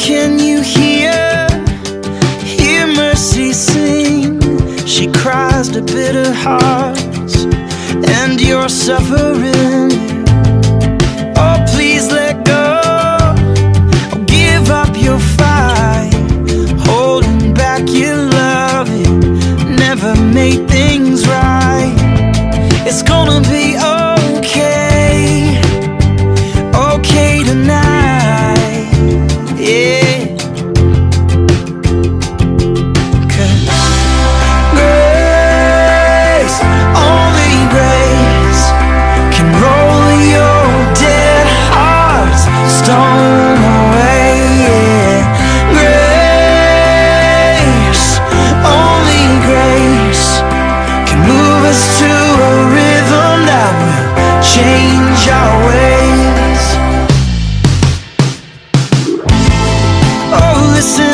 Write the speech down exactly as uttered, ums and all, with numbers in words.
can you hear, hear mercy sing? She cries to bitter hearts, and you're suffering. Oh, please let go, or give up your fight. Holding back your loving never made things right. It's gonna be okay, okay tonight, yeah. Cause grace, only grace, can roll your dead heart's stone away, yeah. Grace, only grace, can move us to a rhythm that will change our ways. Oh, listen